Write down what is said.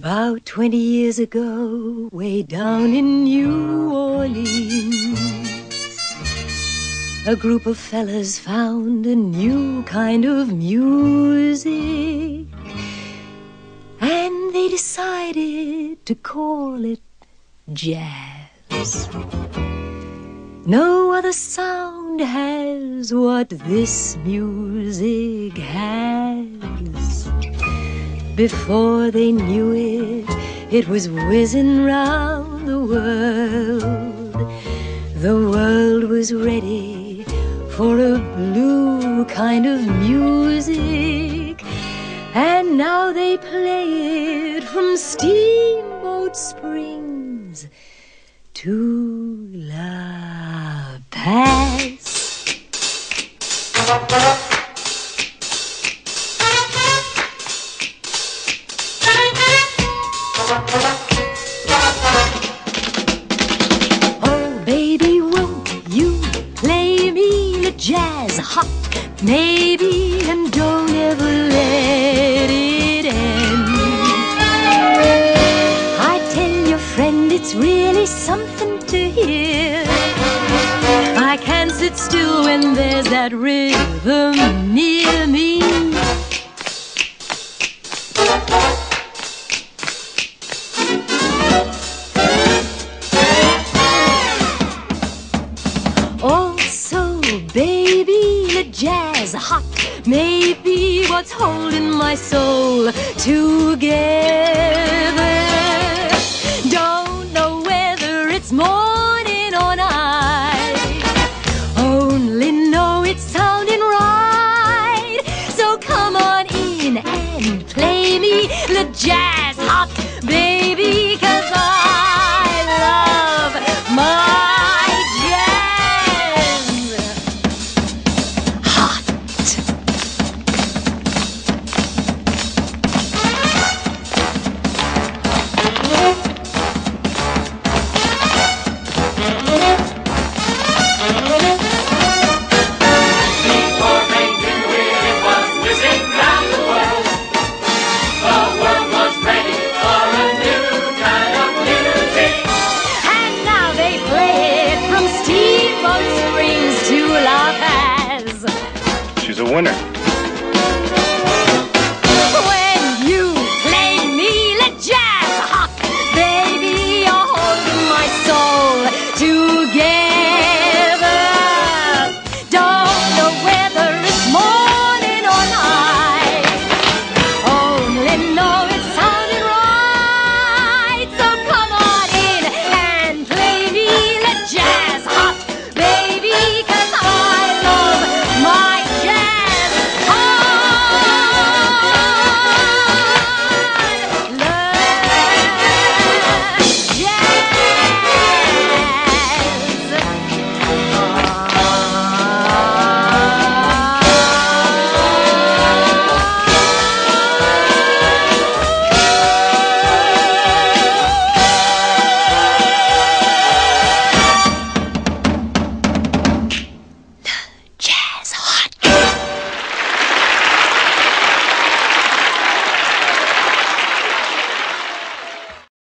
About 20 years ago, way down in New Orleans, a group of fellas found a new kind of music, and they decided to call it jazz. No other sound has what this music has. Before they knew it, it was whizzing round the world. The world was ready for a blue kind of music, and now they play it from Steamboat Springs to La Paz. Oh, baby, won't you play me the jazz hop, maybe, and don't ever let it end. I tell your friend it's really something to hear. I can't sit still when there's that rhythm near me. Also, baby, the jazz hop may be what's holding my soul together. Don't know whether it's morning or night, only know it's sounding right. So come on in and play me the jazz.